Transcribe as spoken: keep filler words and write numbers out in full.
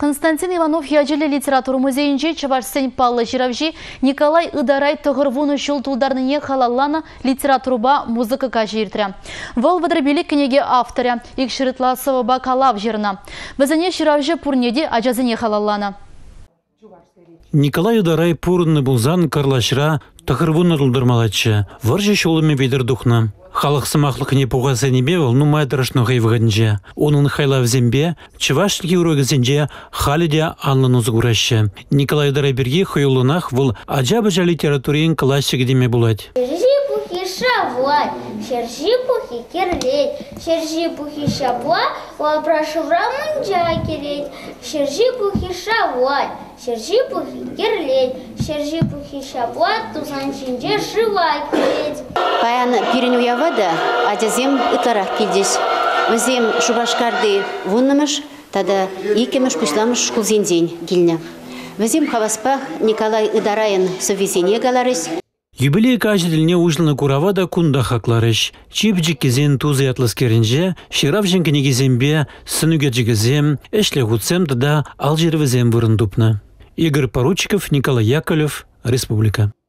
Константин Иванов яжелі литература музейінже Чавашсен Паллы Жиравжи Николай Ыдарай тұғырвуны шул тулдарныне халаллана литературуба музыка кажиртірі. Вол вадырбелі кінеге авторы, икшірітла сывыба калав жерна. Візіне Жиравжи пурнеде ажазыне халаллана. Николай Ыдарай пурынны булзан карлашыра тұғырвуны тулдырмалатшы. Варжы шолыме бедір дұқна. Халық сымақлық не пуғаса небе ол нумай тұрышны ғайвығынже. Оның хайлав зембе, чывашлыки урогызенже халиде анлын ұзғырашы. Николай Ыдарай берге хойылынақ бұл ажабыжа литературин классик деме булад. Шержи пухи шавлай, шержи пухи керлеть, шержи пухи шабла, лапрашу рамунджа кереть, шержи пухи шавлай, шержи пухи керлеть, шержи пухи шабла, тузанчинже шивай кереть. Паян пирен уявада, адязем ытларах келдес. Өзем шубашкарды вуннымыш, тада икемыш пусламыш шкулзенден келні. Өзем хаваспах Николай Ыдарайын соввезене галарыс. Юбилей каждельне ужлына куравада кунда хакларыш. Чипджик кезен тузы атлас керенже, ширавжен кенегезембе, сынуге джигезем, эшле худсем тада алжирвезем вырындупна. Игорь Поручиков, Николай Яковлев, Республика.